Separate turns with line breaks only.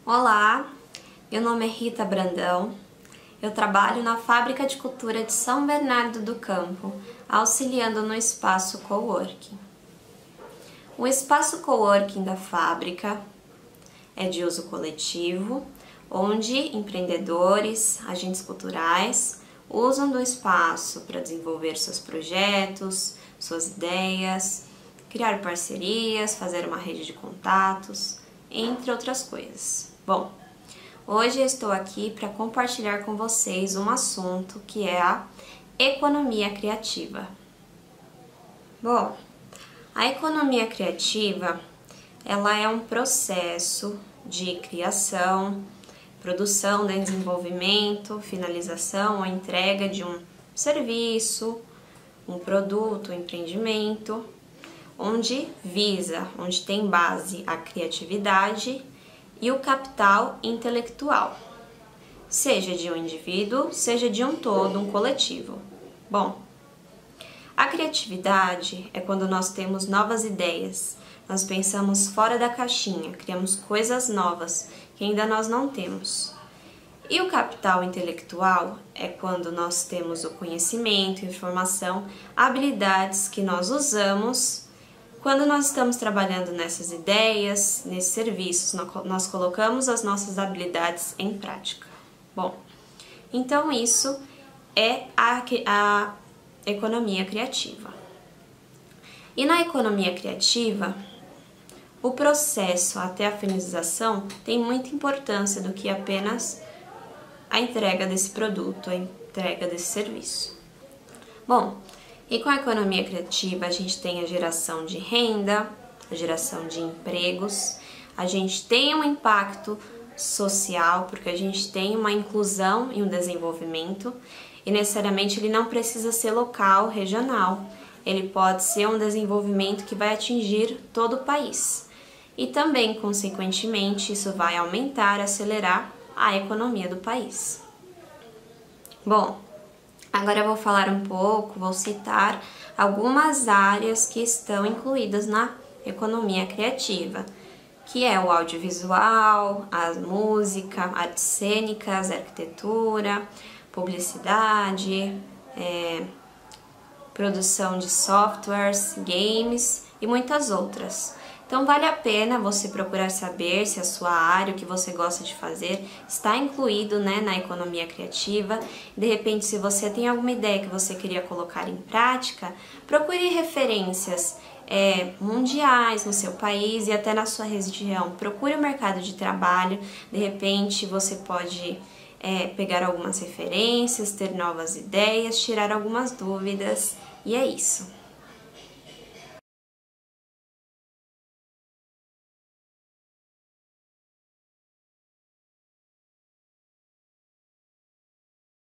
Olá, meu nome é Rita Brandão, eu trabalho na Fábrica de Cultura de São Bernardo do Campo, auxiliando no espaço coworking. O espaço coworking da fábrica é de uso coletivo, onde empreendedores, agentes culturais usam do espaço para desenvolver seus projetos, suas ideias, criar parcerias, fazer uma rede de contatos, entre outras coisas. Bom, hoje eu estou aqui para compartilhar com vocês um assunto que é a economia criativa. Bom, a economia criativa, ela é um processo de criação, produção, desenvolvimento, finalização ou entrega de um serviço, um produto, um empreendimento, onde tem base a criatividade e o capital intelectual, seja de um indivíduo, seja de um todo, um coletivo. Bom, a criatividade é quando nós temos novas ideias, nós pensamos fora da caixinha, criamos coisas novas que ainda nós não temos. E o capital intelectual é quando nós temos o conhecimento, informação, habilidades que nós usamos quando nós estamos trabalhando nessas ideias, nesses serviços, nós colocamos as nossas habilidades em prática. Bom, então isso é a economia criativa. E na economia criativa, o processo até a finalização tem muita importância do que apenas a entrega desse produto, a entrega desse serviço. Bom, e com a economia criativa a gente tem a geração de renda, a geração de empregos, a gente tem um impacto social, porque a gente tem uma inclusão e um desenvolvimento, e necessariamente ele não precisa ser local, regional, ele pode ser um desenvolvimento que vai atingir todo o país. E também, consequentemente, isso vai aumentar, acelerar a economia do país. Bom, agora eu vou falar um pouco, vou citar algumas áreas que estão incluídas na economia criativa, que é o audiovisual, a música, artes cênicas, arquitetura, publicidade, produção de softwares, games e muitas outras. Então vale a pena você procurar saber se a sua área, o que você gosta de fazer, está incluído, na economia criativa. De repente, se você tem alguma ideia que você queria colocar em prática, procure referências mundiais no seu país e até na sua região. Procure o mercado de trabalho, de repente você pode pegar algumas referências, ter novas ideias, tirar algumas dúvidas, e é isso.